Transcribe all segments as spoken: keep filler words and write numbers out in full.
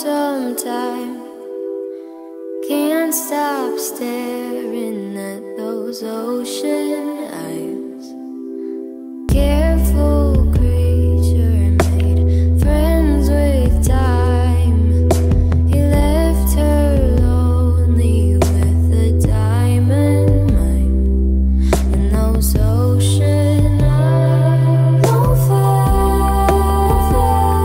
sometime. Can't stop staring at those ocean eyes. Careful creature made friends with time. He left her lonely with a diamond mine and those ocean eyes. No fair,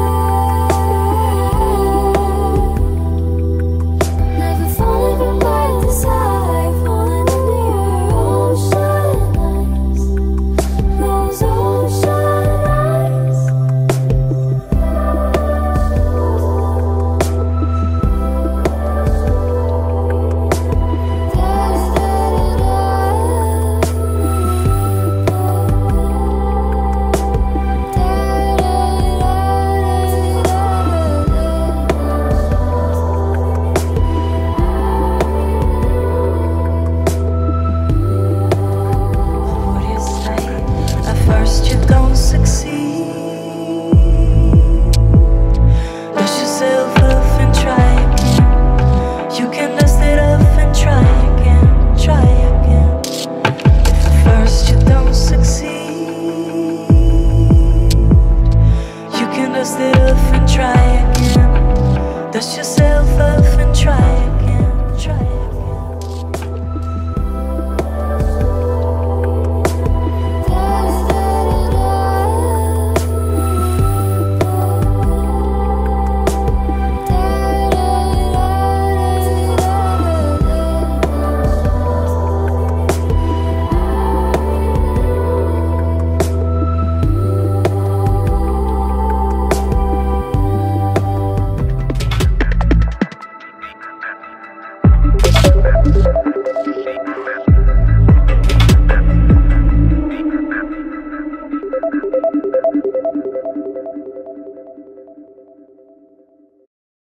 never falling from by the side, falling into your ocean eyes. Those ocean eyes. What do you say? At first you don't succeed. Dust yourself off and try again. You can dust it off and try again, try again. If at first you don't succeed, you can dust it off and try again. Dust yourself off and try again, try again.